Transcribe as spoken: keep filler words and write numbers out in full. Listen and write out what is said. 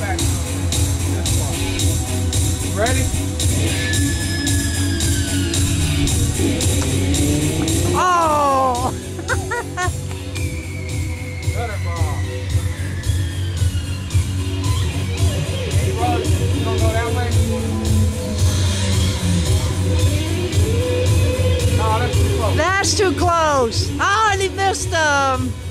back. That's far. Ready? Oh! Better ball. Hey, Rose, you gonna go that way? No, that's too close. That's too close. Oh, and he missed him.